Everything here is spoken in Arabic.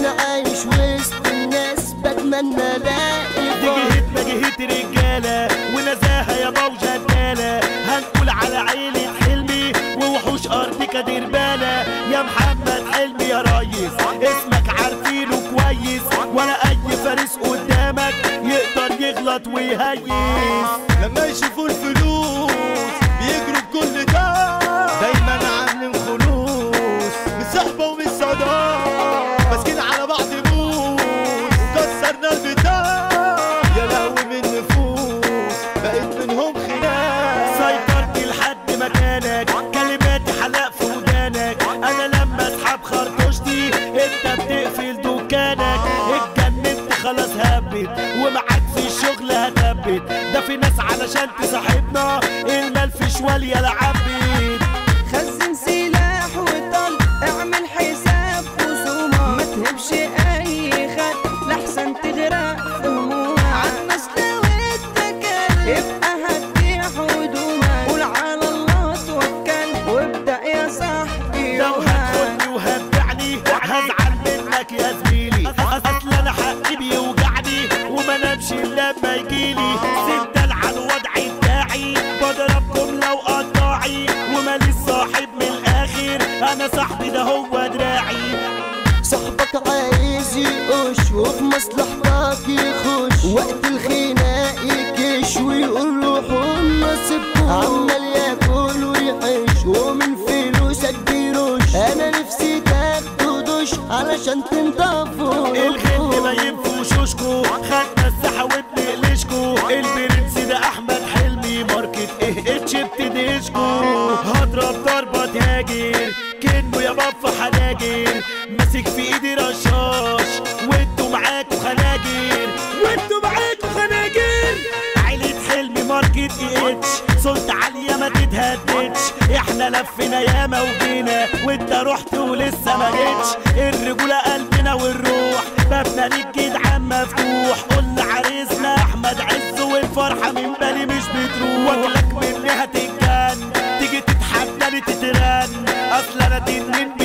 انا عايش وسط الناس بتمنى الاقي دي جهة رجالة ونزاهة يا موجة رجالة. هنقول على عيلة حلمي ووحوش ارض كدير بالة. يا محمد حلمي يا ريس اسمك عارفينه كويس، ولا اي فارس قدامك يقدر يغلط ويهيس. لما يشوفوا الفلوس بيجروا بكل ده، دايما عاملين خلوص من صحبة ومن صداقة، ماسكين على بعض موس وكسرنا البتاع. يا لهوي من نفوس بقيت منهم خناق. سيطرت لحد مكانك كلماتي حلق في ودانك. انا لما اسحب خرطوشتي انت بتقفل دكانك. اتجننت خلاص هبت ومعاك في الشغل هتبت. ده في ناس علشان تصاحبنا المال في شوال يا لعبت. خزن سلاح وطل اعمل حساب خصومة، ما تهبش اي خد لحسن تغرق في همومك. عالناس لو اتكل يبقى هتبيع هدومك. قول على الله توكل وابدأ يا صاحبي. لو هتخوني وهتبيعني هزعل منك يا زميلي. اصل انا حقي بيوجعني وما نمشي الا لما يجيلي. سندل على الوضع بتاعي بضربكم لو قطاعي، وماليش صاحب من الاخر انا صاحبي ده هو دراعي. صاحبك عايز يقش وفي مصلحتك يخش، وقت الخناق يكش ويقول روحوا نصيبكم. عمال ياكل ويحش ومن فلوسك بيرش. انا نفسي تاخدوا دش علشان تنضفوا. الغل ما ينفوشوشكو خدنا الساحة وبنقلشكو. البرنس ده احمد حلمي ماركت اتش بتدهشكو. هضرب ضربة تهاجر كأنه يا بابا حناجر. ماسك في ايدي رشاش وانتوا معاكوا خناجر. عيلة حلمي ماركت اتش صوت عالية ما تتهددش. احنا لفينا ياما وجينا وانت رحت ولسه ما جيتش. الرجولة قلبنا والروح بابنا للجدعان مفتوح. قلنا عريسنا احمد عز والفرحة من بالي مش بتروح. واجلك مني هتتجن تيجي تتحداني تترن. اصل انا تنين